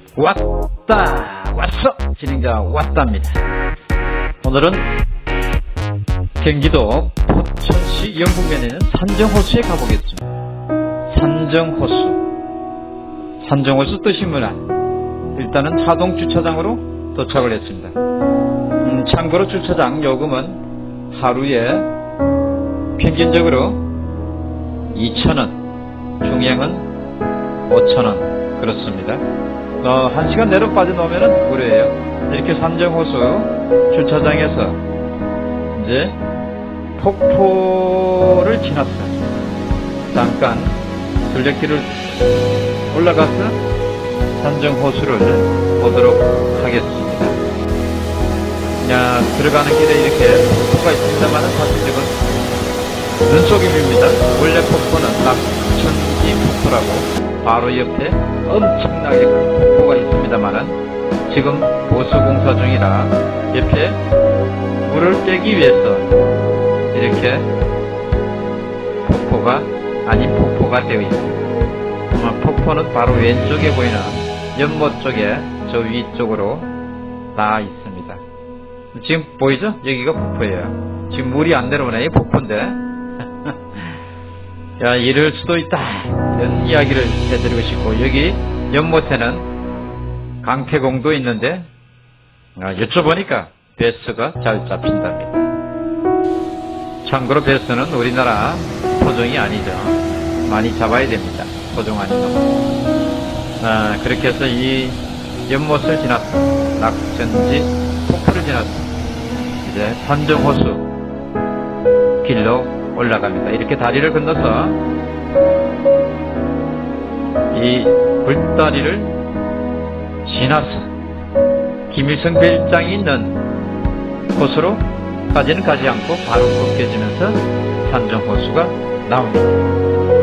왔어! 진행자 왔답니다. 오늘은 경기도 포천시 영북면에 있는 산정호수에 가보겠습니다. 산정호수 뜻이 뭐냐? 일단은 자동주차장으로 도착을 했습니다. 참고로 주차장 요금은 하루에 평균적으로 2,000원, 중량은 5,000원 그렇습니다. 1시간 내로 빠져나오면 무료예요. 이렇게 산정호수 주차장에서 이제 폭포를 지났어요. 잠깐 둘레길을 올라가서 산정호수를 보도록 하겠습니다. 들어가는 길에 이렇게 폭포가 있습니다만 사실 이건 눈속임입니다. 원래 폭포는 낙천지 폭포라고 바로 옆에 엄청나게 큰 폭포가 있습니다만 지금 보수공사 중이라 옆에 물을 빼기 위해서 이렇게 폭포가 아닌 폭포가 되어 있습니다. 폭포는 바로 왼쪽에 보이는 연못 쪽에 저 위쪽으로 다 있습니다. 지금 보이죠? 여기가 폭포예요. 지금 물이 안 내려오네. 폭포인데 이럴 수도 있다 이런 이야기를 해드리고 싶고, 여기 연못에는 강태공도 있는데 여쭤보니까 베스가 잘 잡힌답니다. 참고로 베스는 우리나라 토종이 아니죠. 많이 잡아야 됩니다. 토종 아닌 놈. 그렇게 해서 이 연못을 지났어. 낙천지 폭포를 지났어. 이제 산정호수 길로 올라갑니다. 이렇게 다리를 건너서 이 불다리를 지나서 김일성 별장이 있는 곳으로 까지는 가지 않고 바로 벗겨지면서 산정호수가 나옵니다.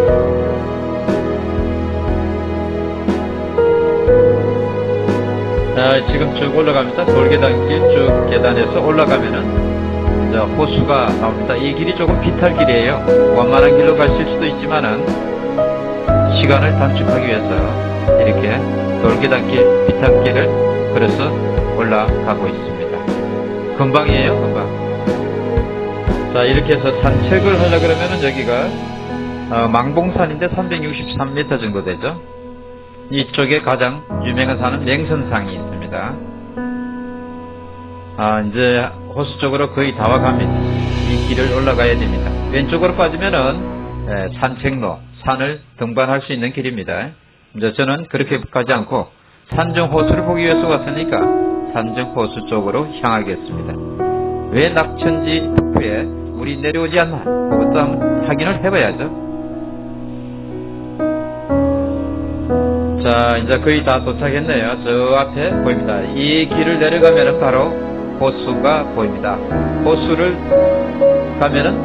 지금 쭉 올라갑니다. 돌계단길 쭉 계단에서 올라가면은 이제 호수가 나옵니다. 이 길이 조금 비탈길이에요. 완만한 길로 가실 수도 있지만은 시간을 단축하기 위해서 이렇게 돌계단길 비탈길을 걸어서 올라가고 있습니다. 금방이에요, 금방. 자, 이렇게 해서 산책을 하려 그러면은 여기가 망봉산인데 363m 정도 되죠. 이쪽에 가장 유명한 산은 맹선상이 있습니다. 이제 호수 쪽으로 거의 다 와갑니다. 이 길을 올라가야 됩니다. 왼쪽으로 빠지면은 산책로, 산을 등반할 수 있는 길입니다. 이제 저는 그렇게 가지 않고 산정호수를 보기 위해서 왔으니까 산정호수 쪽으로 향하겠습니다. 왜 낙천지 폭포에 물이 내려오지 않나? 그것도 한번 확인을 해봐야죠. 자, 이제 거의 다 도착했네요. 저 앞에 보입니다. 이 길을 내려가면은 바로 호수가 보입니다. 호수를 가면은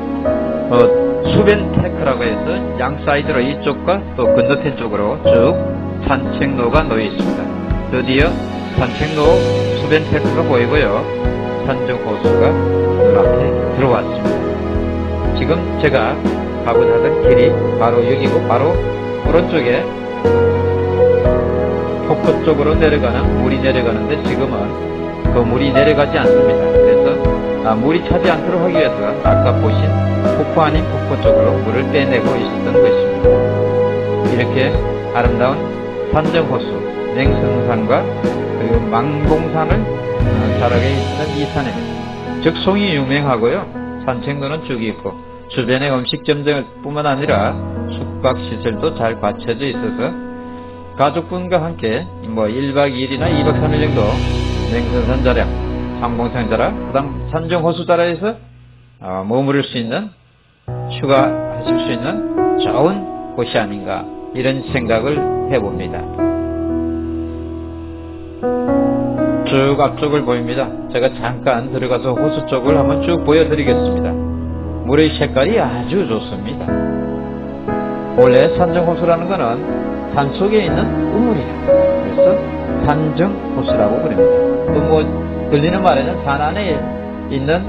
수변테크라고 해서 양 사이드로 이쪽과 또 건너편 쪽으로 쭉 산책로가 놓여 있습니다. 드디어 산책로 수변테크가 보이고요. 산정호수가 눈앞에 들어왔습니다. 지금 제가 가고자 하던 길이 바로 여기고, 바로 오른쪽에 폭포 쪽으로 내려가는 물이 내려가는데 지금은 그 물이 내려가지 않습니다. 그래서 물이 차지 않도록 하기 위해서 아까 보신 폭포 아닌 폭포 쪽으로 물을 빼내고 있었던 것입니다. 이렇게 아름다운 산정호수, 맹선산과 그리고 망봉산을 자락에 있는 이 산입니다. 적송이 유명하고요. 산책로는 쭉 있고 주변에 음식점들 뿐만 아니라 숙박시설도 잘 갖춰져 있어서 가족분과 함께 1박 2일이나 2박 3일 정도 맹선산 자락, 상봉산 자락, 그 다음 산정호수 자락에서 머무를 수 있는, 휴가하실 수 있는 좋은 곳이 아닌가 이런 생각을 해봅니다. 쭉 앞쪽을 보입니다. 제가 잠깐 들어가서 호수 쪽을 한번 쭉 보여드리겠습니다. 물의 색깔이 아주 좋습니다. 원래 산정호수라는 것은 산속에 있는 우물이다. 그래서 산정호수라고 부릅니다. 또 들리는 말에는 산 안에 있는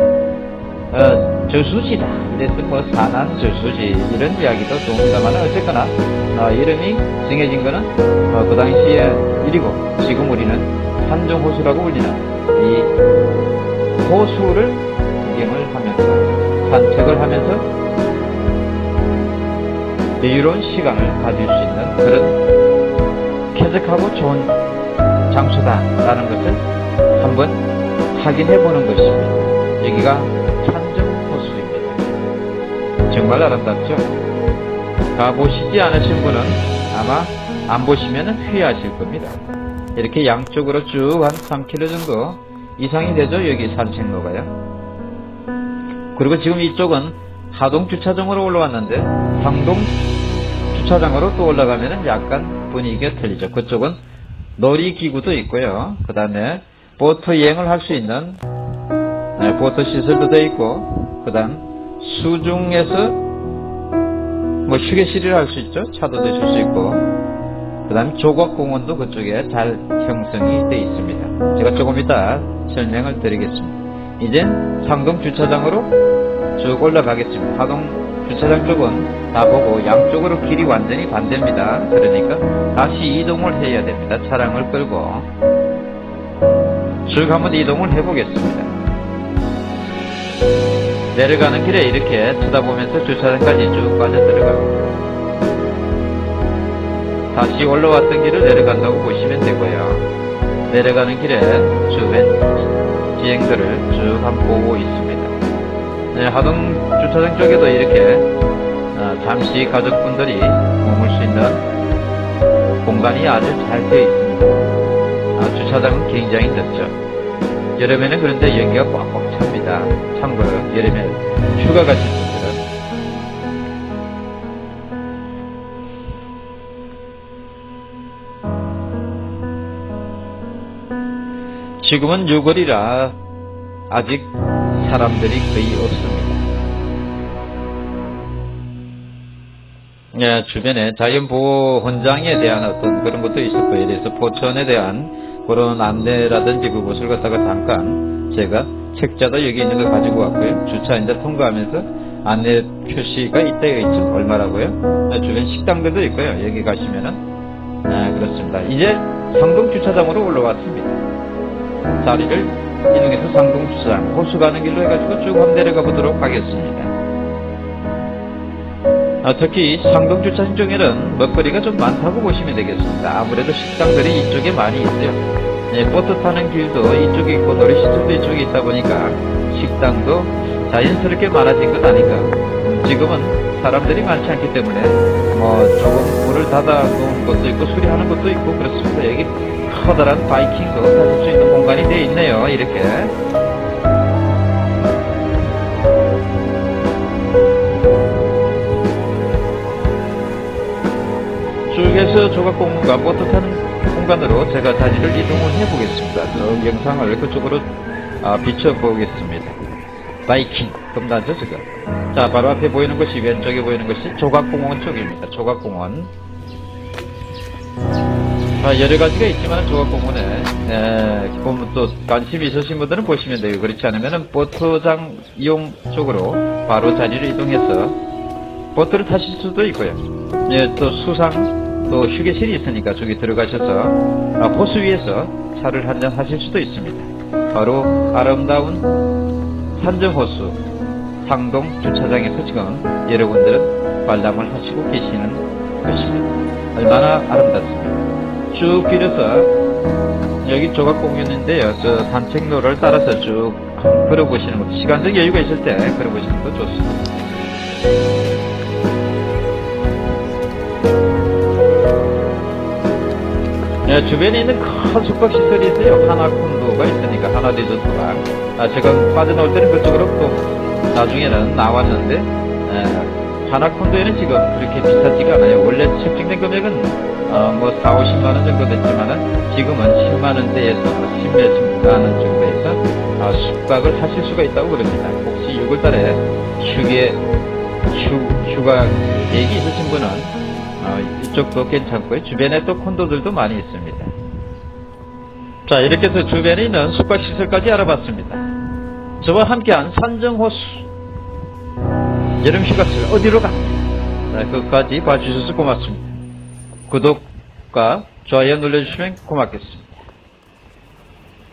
저수지다. 이래서 산안 저수지 이런 이야기도 좋습니다만 어쨌거나 이름이 정해진 거는 그 당시에 이리고 지금 우리는 산정호수라고 불리는 이 호수를 구경을 하면서 산책을 하면서 여유로운 시간을 가질 수 있는 그런 쾌적하고 좋은 장소다라는 것을 한번 확인해 보는 것입니다. 여기가 산정호수입니다. 정말 아름답죠? 가보시지 않으신 분은 아마 안 보시면 후회하실 겁니다. 이렇게 양쪽으로 쭉 한 3km 정도 이상이 되죠. 여기 산책로가요. 그리고 지금 이쪽은 하동 주차장으로 올라왔는데 상동 주차장으로 또 올라가면 약간 분위기가 틀리죠. 그쪽은 놀이기구도 있고요. 그 다음에 보트 여행을 할 수 있는 보트 시설도 되어 있고, 그 다음 수중에서 뭐 휴게실이라 할 수 있죠. 차도 드실 수 있고, 그 다음 조각공원도 그쪽에 잘 형성이 되어 있습니다. 제가 조금 이따 설명을 드리겠습니다. 이제 상동 주차장으로 쭉 올라가겠습니다. 하동 주차장 쪽은 다 보고 양쪽으로 길이 완전히 반대입니다. 그러니까 다시 이동을 해야 됩니다. 차량을 끌고 쭉 한번 이동을 해보겠습니다. 내려가는 길에 이렇게 쳐다보면서 주차장까지 쭉 빠져들어가고, 다시 올라왔던 길을 내려간다고 보시면 되고요. 내려가는 길에 주변 지행들을 쭉 한번 보고 있습니다. 네, 하동 주차장 쪽에도 이렇게 잠시 가족분들이 머물 수 있는 공간이 아주 잘 되어 있습니다. 주차장은 굉장히 넓죠. 여름에는 그런데 여기가 꽉꽉 찹니다. 참고로 여름에 휴가 가실 분들은 지금은 6월이라 아직 사람들이 거의 없습니다. 예, 주변에 자연보호 헌장에 대한 어떤 그런 것도 있었고, 이래서 포천에 대한 그런 안내라든지 그것을 갖다가 잠깐 제가 책자도 여기 있는 거 가지고 왔고요. 주차인자 통과하면서 안내 표시가 이때가 있죠. 얼마라고요? 주변 식당들도 있고요. 여기 가시면은 그렇습니다. 이제 상동 주차장으로 올라왔습니다. 자리를 이동해서 상동 주차장 호수 가는 길로 해가지고 쭉 한번 내려가 보도록 하겠습니다. 특히 상동 주차장 쪽에는 먹거리가 좀 많다고 보시면 되겠습니다. 아무래도 식당들이 이쪽에 많이 있어요. 보트 타는 길도 이쪽에 있고 놀이시설도 이쪽에 있다 보니까 식당도 자연스럽게 많아진 것 아닌가. 지금은 사람들이 많지 않기 때문에 조금 문을 닫아 놓은 것도 있고 수리하는 것도 있고 그렇습니다. 여기 커다란 바이킹도 타실 수 있는 공간이 되어 있네요. 이렇게 쭉해서 조각공원과 보트 타는 공간으로 제가 자리를 이동을 해보겠습니다. 저 영상을 그쪽으로 비춰보겠습니다. 바이킹 금단죠 지금. 자, 바로 앞에 보이는 것이, 왼쪽에 보이는 것이 조각공원 쪽입니다. 조각공원. 여러가지가 있지만 조각공원에 보면 또 관심이 있으신 분들은 보시면 돼요. 그렇지 않으면 보트장 이용 쪽으로 바로 자리를 이동해서 보트를 타실 수도 있고요. 또 수상 또 휴게실이 있으니까 저기 들어가셔서 호수 위에서 차를 한잔 하실 수도 있습니다. 바로 아름다운 산정호수 상동 주차장에서 지금 여러분들은 관람을 하시고 계시는 것입니다. 얼마나 아름답습니다. 쭉 길어서 여기 조각공원인데요. 저 산책로를 따라서 쭉 걸어보시는 것도, 시간적 여유가 있을 때 걸어보시는 것도 좋습니다. 주변에 있는 큰 숙박시설이 있어요. 하나콘도가 있으니까, 하나리조트가. 지금 빠져나올 때는 그쪽으로 또 나중에는 나왔는데, 하나콘도에는 지금 그렇게 비싸지가 않아요. 원래 책정된 금액은 4, 50만원 정도 됐지만은 지금은 7만원대에서 10몇만원 정도에서 숙박을 하실 수가 있다고 그럽니다. 혹시 6월달에 휴가 계획이 있으신 분은 이쪽도 괜찮고요. 주변에 또 콘도들도 많이 있습니다. 자, 이렇게 해서 주변에 있는 숙박시설까지 알아봤습니다. 저와 함께한 산정호수 여름휴가철 어디로 가? 자, 그것까지 봐주셔서 고맙습니다. 구독과 좋아요 눌러주시면 고맙겠습니다.